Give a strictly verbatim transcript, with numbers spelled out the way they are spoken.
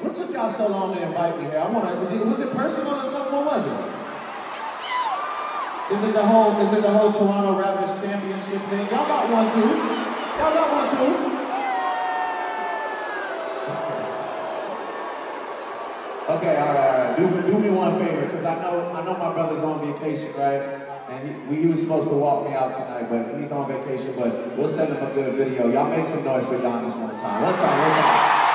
What took y'all so long to invite me here? I want to. Was it personal or something? What was it? Is it the whole? Is it the whole Toronto Raptors championship thing? Y'all got one too. Y'all got one too. Okay, all right, all right. Do, do me one favor, because I know I know my brother's on vacation, right? And he, he was supposed to walk me out tonight, but he's on vacation. But we'll send him a good video. Y'all make some noise for Giannis one time. One time, one time.